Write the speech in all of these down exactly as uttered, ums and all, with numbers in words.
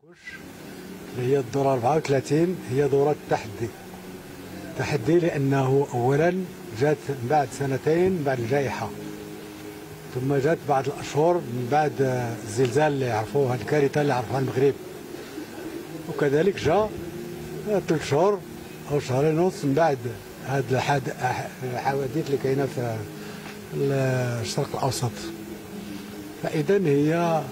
هي الدورة أربعة وثلاثين هي دورة تحدي تحدي لأنه أولا جات من بعد سنتين بعد الجائحة، ثم جات بعد الأشهر من بعد الزلزال اللي عرفوه، الكارثة اللي عرفها المغرب، وكذلك جاء ثلاث شهور أو شهرين ونص من بعد هاد الحوادث اللي كاينة في الشرق الأوسط. فإذا هي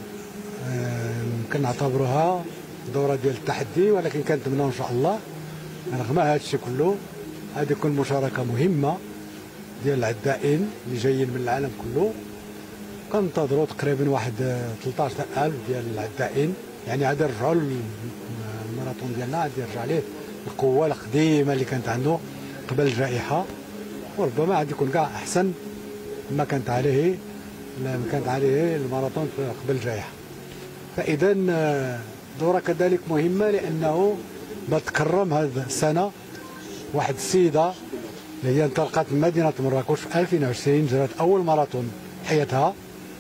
يمكن نعتبروها دورة ديال التحدي، ولكن كنتمناو إن شاء الله رغم هذا الشيء كله غادي تكون مشاركة مهمة ديال العدائين اللي جايين من العالم كله. كننتظروا تقريبا واحد ثلاثة عشر ألف ديال العدائين، يعني غادي نرجعوا الماراثون ديالنا، غادي يرجع ليه القوة القديمة اللي كانت عنده قبل الجائحة، وربما غادي يكون كاع أحسن مما كانت عليه ما كانت عليه الماراثون قبل الجائحة. فإذا دورة كذلك مهمة لأنه بتكرم هذه السنة واحد السيدة اللي هي انطلقت من مدينة مراكش في ألفين وعشرين، جرت أول ماراثون حياتها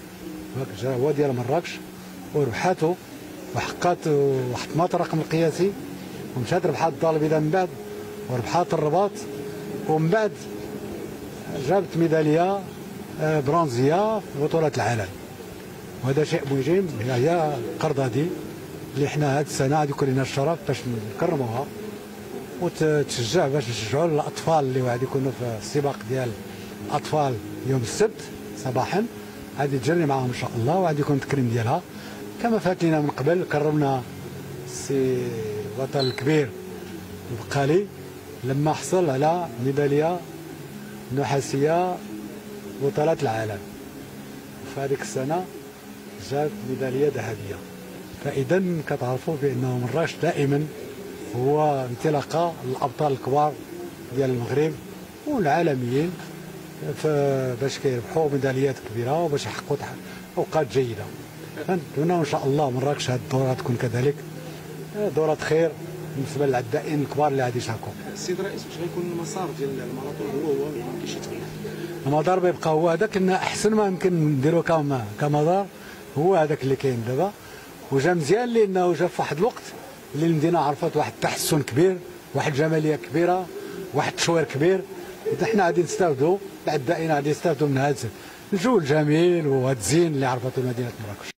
هو ديال مراكش وربحته وحققت وحطمات الرقم القياسي، ومشات ربحات الدار البيضاء من بعد وربحات الرباط، ومن بعد جابت ميدالية برونزية في بطولة العالم. وهذا شيء مهم، هي القرضة اللي حنا هذه السنة غادي يكون لنا الشرف باش نكرموها وتشجع باش نشجعوا الأطفال اللي غادي يكونوا في السباق ديال الأطفال يوم السبت صباحا، غادي تجري معاهم إن شاء الله، وغادي يكون التكريم ديالها كما فات لنا من قبل. كرمنا السي الوطن الكبير البقالي لما حصل على ميدالية نحاسية بطولات العالم، فهذيك السنة جات ميدالية ذهبية. فإذا كتعرفوا بأنه مراكش دائما هو انطلاقة الأبطال الكبار ديال المغرب والعالميين باش كيربحوا ميداليات كبيرة وباش يحققوا أوقات جيدة. فنتمنى إن شاء الله مراكش هذه الدورة تكون كذلك دورة خير بالنسبة للعدائين الكبار اللي غادي يشاركوا. السيد الرئيس، واش غيكون المسار ديال الماراثون هو هو ما يمكنش يتغير؟ المدار بيبقى هو هذاك، لأن أحسن ما يمكن نديرو كمدار هو هذاك اللي كاين دابا، وجا مزيان لأنه جا في واحد الوقت اللي المدينة عرفت واحد التحسن كبير، واحد جمالية كبيرة، واحد التشوير كبير. إذا حنا غادي نستافدوا العدائين غادي يستافدوا من هذا الجو الجميل وهذا الزين اللي عرفته مدينة مراكش.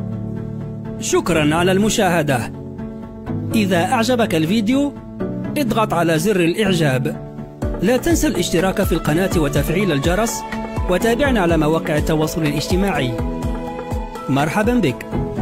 شكرا على المشاهدة. إذا أعجبك الفيديو اضغط على زر الإعجاب. لا تنسى الاشتراك في القناة وتفعيل الجرس، وتابعنا على مواقع التواصل الاجتماعي. مرحبا بك.